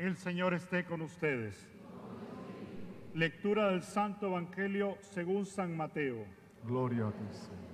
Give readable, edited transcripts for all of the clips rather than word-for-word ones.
El Señor esté con ustedes. Lectura del Santo Evangelio según San Mateo. Gloria a ti, Señor.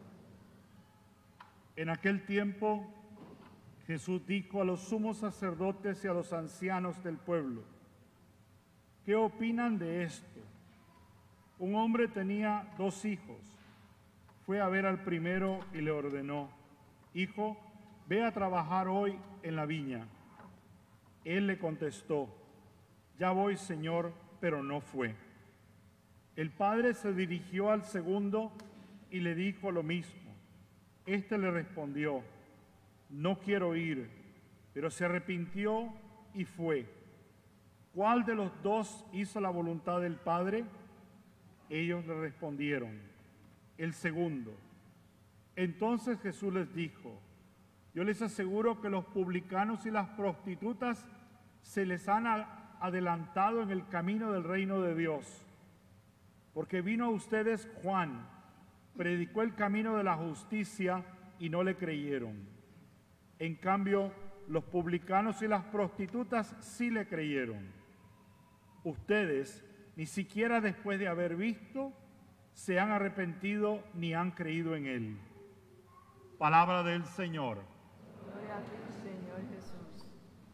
En aquel tiempo, Jesús dijo a los sumos sacerdotes y a los ancianos del pueblo: ¿qué opinan de esto? Un hombre tenía 2 hijos. Fue a ver al primero y le ordenó: Hijo, ve a trabajar hoy en la viña. Él le contestó: Ya voy, Señor, pero no fue. El padre se dirigió al segundo y le dijo lo mismo. Este le respondió: No quiero ir, pero se arrepintió y fue. ¿Cuál de los 2 hizo la voluntad del padre? Ellos le respondieron: el segundo. Entonces Jesús les dijo: Yo les aseguro que los publicanos y las prostitutas se les han adelantado en el camino del reino de Dios. Porque vino a ustedes Juan, predicó el camino de la justicia y no le creyeron. En cambio, los publicanos y las prostitutas sí le creyeron. Ustedes, ni siquiera después de haber visto, se han arrepentido ni han creído en él. Palabra del Señor. Gloria a ti, Señor Jesús.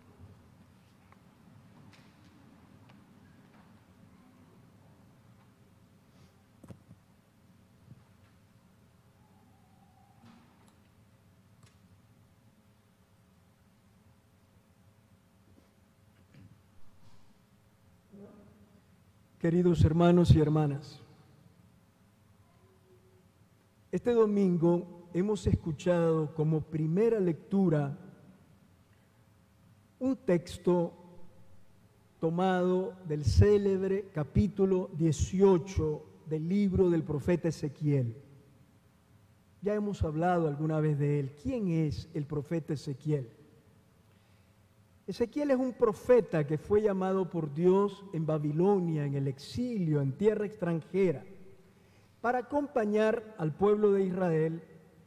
Queridos hermanos y hermanas, este domingo hemos escuchado como primera lectura un texto tomado del célebre capítulo 18 del libro del profeta Ezequiel. Ya hemos hablado alguna vez de él. ¿Quién es el profeta Ezequiel? Ezequiel es un profeta que fue llamado por Dios en Babilonia, en el exilio, en tierra extranjera, para acompañar al pueblo de Israel,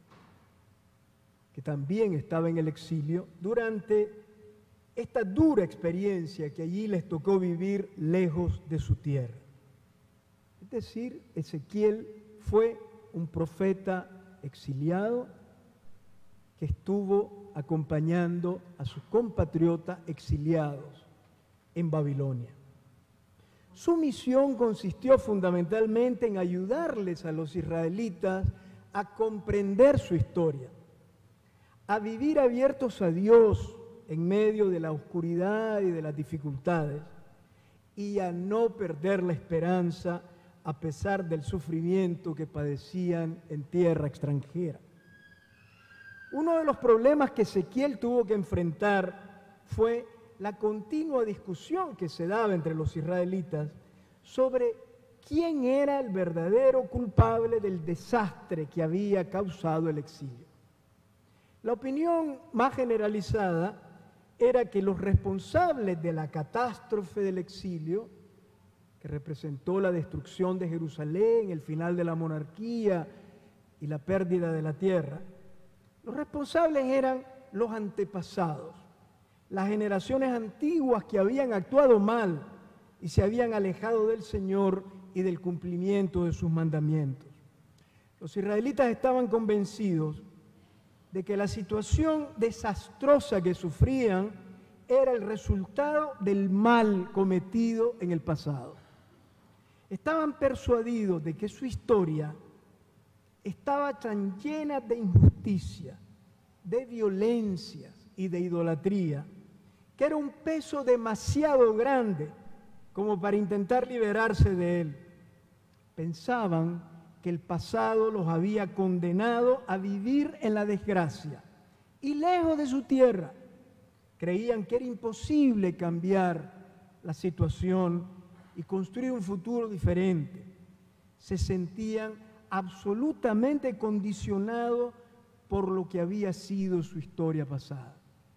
que también estaba en el exilio, durante esta dura experiencia que allí les tocó vivir lejos de su tierra. Es decir, Ezequiel fue un profeta exiliado que estuvo acompañando a sus compatriotas exiliados en Babilonia. Su misión consistió fundamentalmente en ayudarles a los israelitas a comprender su historia, a vivir abiertos a Dios en medio de la oscuridad y de las dificultades, y a no perder la esperanza a pesar del sufrimiento que padecían en tierra extranjera. Uno de los problemas que Ezequiel tuvo que enfrentar fue la continua discusión que se daba entre los israelitas sobre quién era el verdadero culpable del desastre que había causado el exilio. La opinión más generalizada era que los responsables de la catástrofe del exilio, que representó la destrucción de Jerusalén, el final de la monarquía y la pérdida de la tierra, los responsables eran los antepasados, las generaciones antiguas que habían actuado mal y se habían alejado del Señor y del cumplimiento de sus mandamientos. Los israelitas estaban convencidos de que la situación desastrosa que sufrían era el resultado del mal cometido en el pasado. Estaban persuadidos de que su historia estaba tan llena de injusticia, de violencias y de idolatría, que era un peso demasiado grande como para intentar liberarse de él. Pensaban que el pasado los había condenado a vivir en la desgracia y lejos de su tierra. Creían que era imposible cambiar la situación y construir un futuro diferente. Se sentían absolutamente condicionado por lo que había sido su historia pasada.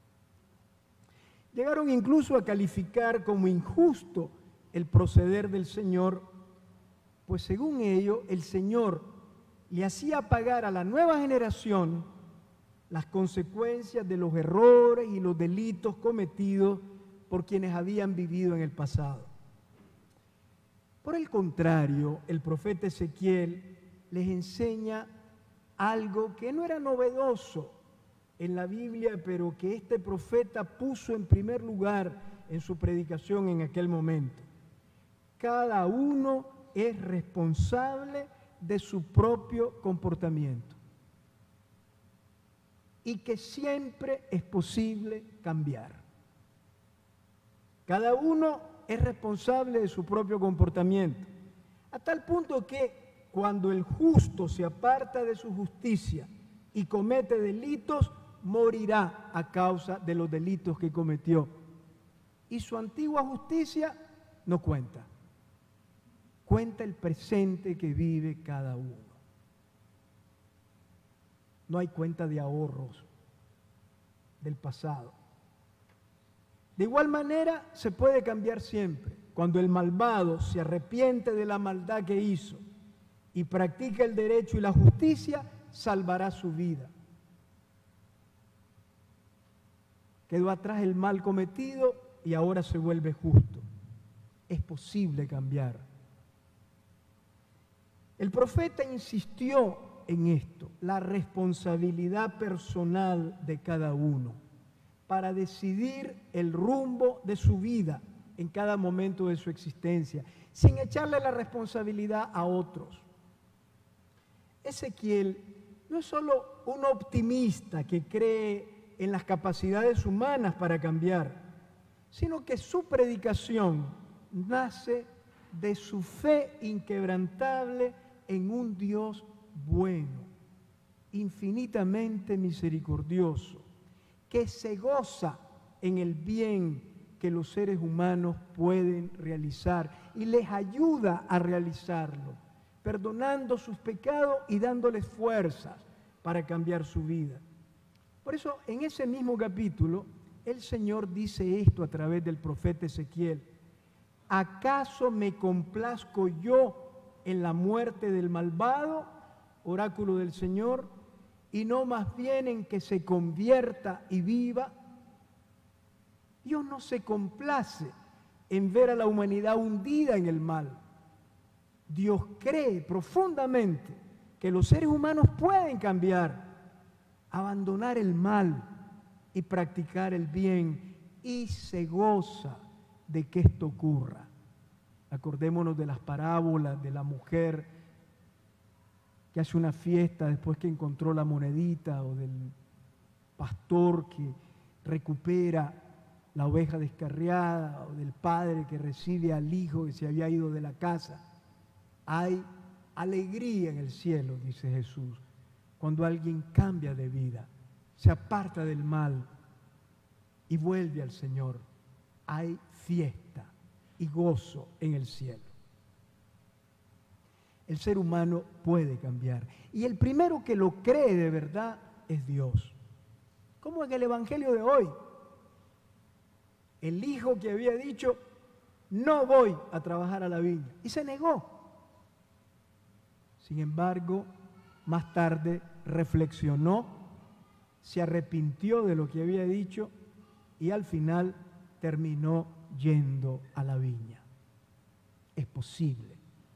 Llegaron incluso a calificar como injusto el proceder del Señor, pues según ello, el Señor le hacía pagar a la nueva generación las consecuencias de los errores y los delitos cometidos por quienes habían vivido en el pasado. Por el contrario, el profeta Ezequiel les enseña algo que no era novedoso en la Biblia, pero que este profeta puso en primer lugar en su predicación en aquel momento. Cada uno es responsable de su propio comportamiento y que siempre es posible cambiar. Cada uno es responsable de su propio comportamiento, a tal punto que cuando el justo se aparta de su justicia y comete delitos, morirá a causa de los delitos que cometió. Y su antigua justicia no cuenta. Cuenta el presente que vive cada uno. No hay cuenta de ahorros del pasado. De igual manera, se puede cambiar siempre. Cuando el malvado se arrepiente de la maldad que hizo y practica el derecho y la justicia, salvará su vida. Quedó atrás el mal cometido y ahora se vuelve justo. Es posible cambiar. El profeta insistió en esto, la responsabilidad personal de cada uno para decidir el rumbo de su vida en cada momento de su existencia, sin echarle la responsabilidad a otros. Ezequiel no es solo un optimista que cree en las capacidades humanas para cambiar, sino que su predicación nace de su fe inquebrantable en un Dios bueno, infinitamente misericordioso, que se goza en el bien que los seres humanos pueden realizar y les ayuda a realizarlo, perdonando sus pecados y dándoles fuerzas para cambiar su vida. Por eso, en ese mismo capítulo, el Señor dice esto a través del profeta Ezequiel: ¿acaso me complazco yo en la muerte del malvado, oráculo del Señor, y no más bien en que se convierta y viva? Dios no se complace en ver a la humanidad hundida en el mal. Dios cree profundamente que los seres humanos pueden cambiar, abandonar el mal y practicar el bien, y se goza de que esto ocurra. Acordémonos de las parábolas de la mujer que hace una fiesta después que encontró la monedita, o del pastor que recupera la oveja descarriada, o del padre que recibe al hijo que se había ido de la casa. Hay alegría en el cielo, dice Jesús, cuando alguien cambia de vida, se aparta del mal y vuelve al Señor. Hay fiesta y gozo en el cielo. El ser humano puede cambiar, y el primero que lo cree de verdad es Dios. Como en el Evangelio de hoy, el hijo que había dicho: no voy a trabajar a la viña, y se negó. Sin embargo, más tarde reflexionó, se arrepintió de lo que había dicho y al final terminó yendo a la viña. Es posible.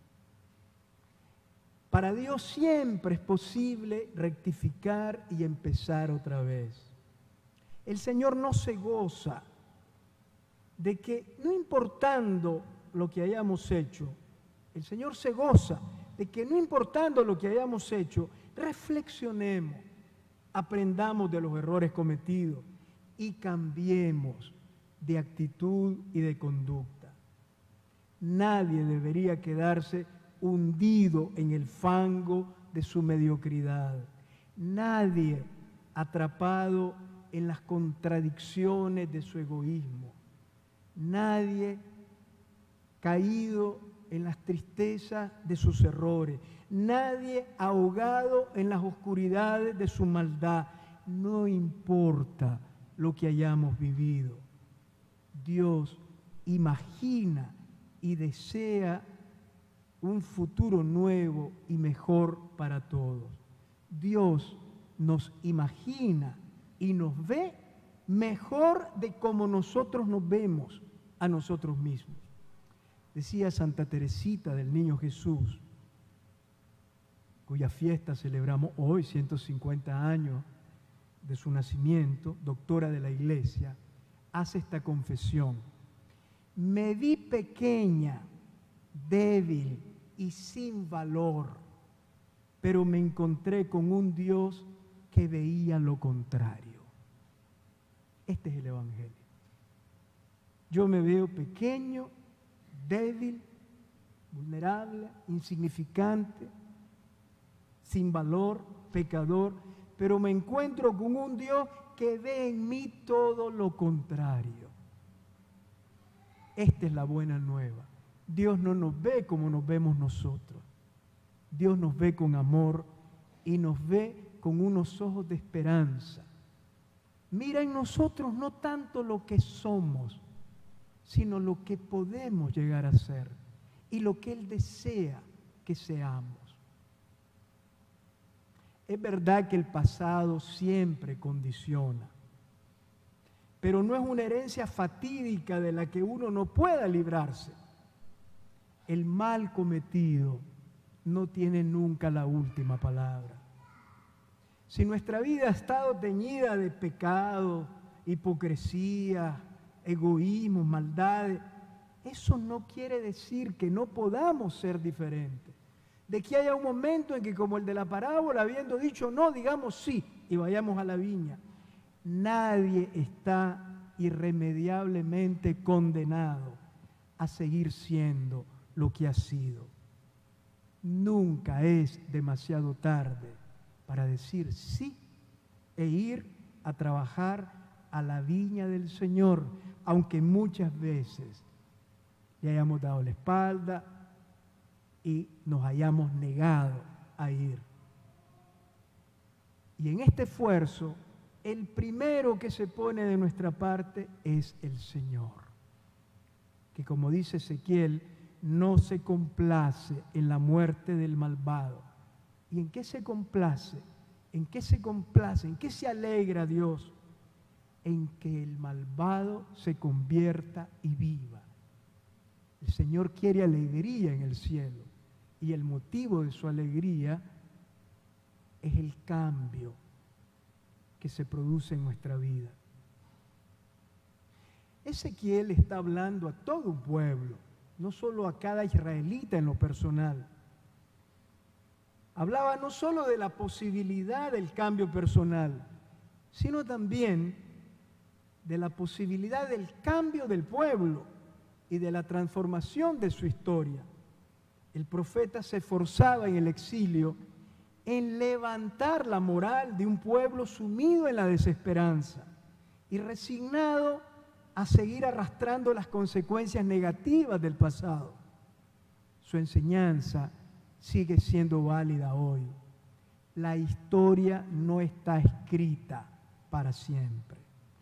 Para Dios siempre es posible rectificar y empezar otra vez. El Señor no se goza de que, no importando lo que hayamos hecho, el Señor se goza de que, no importando lo que hayamos hecho, reflexionemos, aprendamos de los errores cometidos y cambiemos de actitud y de conducta. Nadie debería quedarse hundido en el fango de su mediocridad. Nadie atrapado en las contradicciones de su egoísmo. Nadie caído en las tristezas de sus errores. Nadie ahogado en las oscuridades de su maldad. No importa lo que hayamos vivido. Dios imagina y desea un futuro nuevo y mejor para todos. Dios nos imagina y nos ve mejor de cómo nosotros nos vemos a nosotros mismos. Decía Santa Teresita del Niño Jesús, cuya fiesta celebramos hoy, 150 años de su nacimiento, doctora de la Iglesia, hace esta confesión: me vi pequeña, débil y sin valor, pero me encontré con un Dios que veía lo contrario. Este es el Evangelio. Yo me veo pequeño, débil, vulnerable, insignificante, sin valor, pecador, pero me encuentro con un Dios que ve en mí todo lo contrario. Esta es la buena nueva. Dios no nos ve como nos vemos nosotros. Dios nos ve con amor y nos ve con unos ojos de esperanza. Mira en nosotros no tanto lo que somos, sino lo que podemos llegar a ser y lo que Él desea que seamos. Es verdad que el pasado siempre condiciona, pero no es una herencia fatídica de la que uno no pueda librarse. El mal cometido no tiene nunca la última palabra. Si nuestra vida ha estado teñida de pecado, hipocresía, egoísmo, maldades, eso no quiere decir que no podamos ser diferentes. De que haya un momento en que, como el de la parábola, habiendo dicho no, digamos sí y vayamos a la viña. Nadie está irremediablemente condenado a seguir siendo lo que ha sido. Nunca es demasiado tarde para decir sí e ir a trabajar a la viña del Señor, aunque muchas veces le hayamos dado la espalda y nos hayamos negado a ir. Y en este esfuerzo, el primero que se pone de nuestra parte es el Señor, que, como dice Ezequiel, no se complace en la muerte del malvado. ¿Y en qué se complace? ¿En qué se complace? ¿En qué se alegra Dios? En que el malvado se convierta y viva. El Señor quiere alegría en el cielo y el motivo de su alegría es el cambio que se produce en nuestra vida. Ezequiel está hablando a todo un pueblo, no solo a cada israelita en lo personal. Hablaba no solo de la posibilidad del cambio personal, sino también de la posibilidad del cambio del pueblo y de la transformación de su historia. El profeta se esforzaba en el exilio en levantar la moral de un pueblo sumido en la desesperanza y resignado a seguir arrastrando las consecuencias negativas del pasado. Su enseñanza sigue siendo válida hoy. La historia no está escrita para siempre.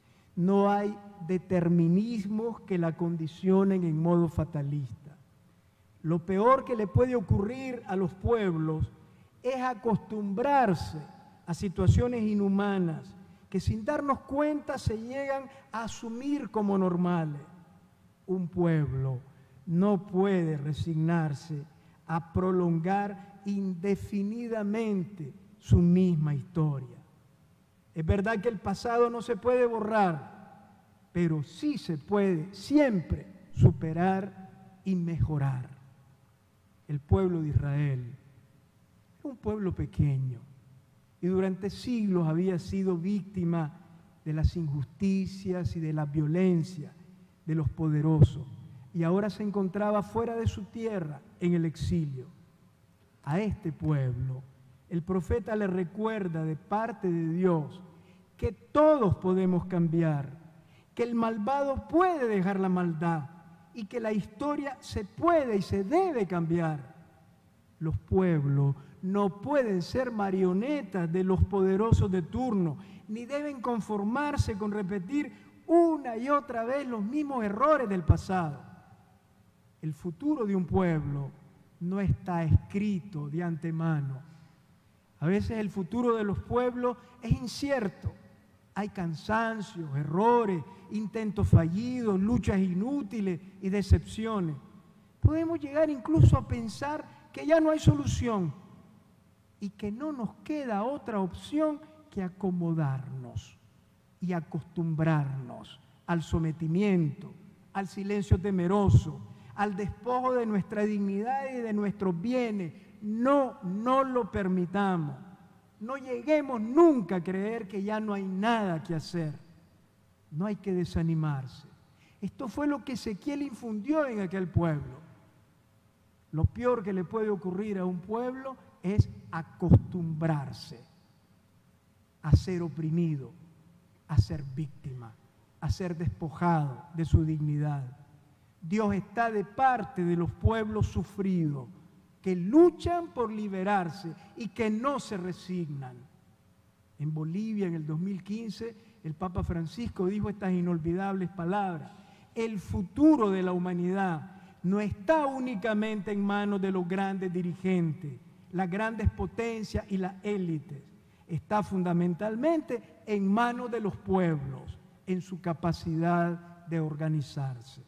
No hay determinismos que la condicionen en modo fatalista. Lo peor que le puede ocurrir a los pueblos es acostumbrarse a situaciones inhumanas que sin darnos cuenta se llegan a asumir como normales. Un pueblo no puede resignarse a prolongar indefinidamente su misma historia. Es verdad que el pasado no se puede borrar, pero sí se puede siempre superar y mejorar. El pueblo de Israel era un pueblo pequeño y durante siglos había sido víctima de las injusticias y de la violencia de los poderosos, y ahora se encontraba fuera de su tierra en el exilio. A este pueblo el profeta le recuerda de parte de Dios que todos podemos cambiar, que el malvado puede dejar la maldad y que la historia se puede y se debe cambiar. Los pueblos no pueden ser marionetas de los poderosos de turno, ni deben conformarse con repetir una y otra vez los mismos errores del pasado. El futuro de un pueblo no está escrito de antemano. A veces el futuro de los pueblos es incierto, hay cansancios, errores, intentos fallidos, luchas inútiles y decepciones. Podemos llegar incluso a pensar que ya no hay solución y que no nos queda otra opción que acomodarnos y acostumbrarnos al sometimiento, al silencio temeroso, al despojo de nuestra dignidad y de nuestros bienes. No lo permitamos. No lleguemos nunca a creer que ya no hay nada que hacer. No hay que desanimarse. Esto fue lo que Ezequiel infundió en aquel pueblo. Lo peor que le puede ocurrir a un pueblo es acostumbrarse a ser oprimido, a ser víctima, a ser despojado de su dignidad. Dios está de parte de los pueblos sufridos, que luchan por liberarse y que no se resignan. En Bolivia, en el 2015, el Papa Francisco dijo estas inolvidables palabras: el futuro de la humanidad no está únicamente en manos de los grandes dirigentes, las grandes potencias y las élites. Está fundamentalmente en manos de los pueblos, en su capacidad de organizarse.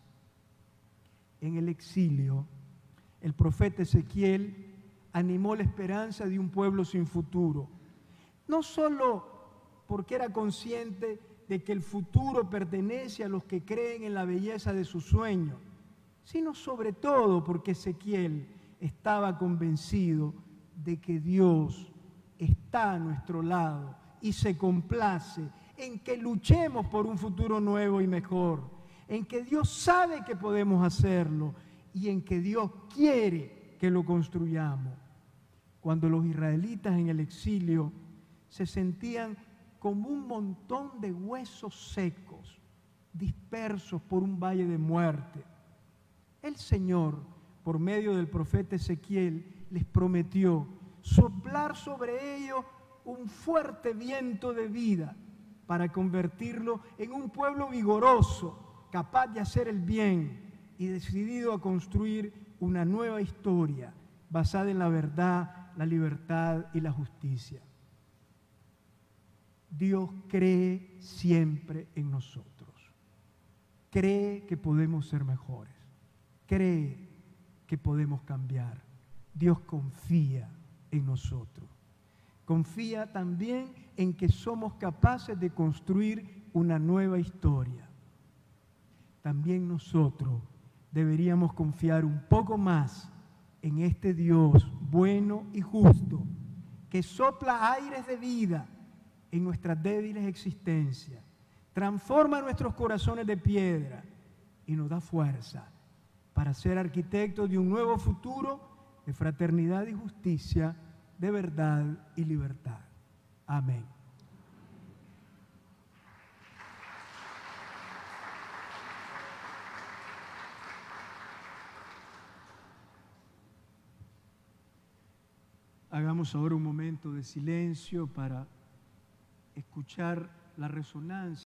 En el exilio, el profeta Ezequiel animó la esperanza de un pueblo sin futuro, no solo porque era consciente de que el futuro pertenece a los que creen en la belleza de sus sueños, sino sobre todo porque Ezequiel estaba convencido de que Dios está a nuestro lado y se complace en que luchemos por un futuro nuevo y mejor, en que Dios sabe que podemos hacerlo y en que Dios quiere que lo construyamos. Cuando los israelitas en el exilio se sentían como un montón de huesos secos, dispersos por un valle de muerte, el Señor, por medio del profeta Ezequiel, les prometió soplar sobre ellos un fuerte viento de vida para convertirlo en un pueblo vigoroso, capaz de hacer el bien y decidido a construir una nueva historia basada en la verdad, la libertad y la justicia. Dios cree siempre en nosotros. Cree que podemos ser mejores. Cree que podemos cambiar. Dios confía en nosotros. Confía también en que somos capaces de construir una nueva historia. También nosotros deberíamos confiar un poco más en este Dios bueno y justo, que sopla aires de vida en nuestras débiles existencias, transforma nuestros corazones de piedra y nos da fuerza para ser arquitectos de un nuevo futuro de fraternidad y justicia, de verdad y libertad. Amén. Hagamos ahora un momento de silencio para escuchar la resonancia